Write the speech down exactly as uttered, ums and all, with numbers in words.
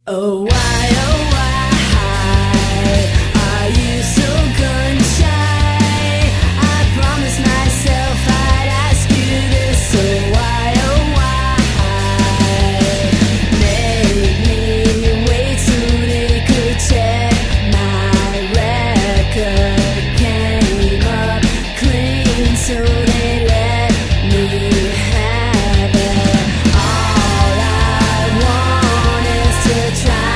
Oh why, oh why are you so gun shy? I promised myself I'd ask you this. So why, oh why make me wait so they could check my record? Came up clean so they let me have it. All I want is to try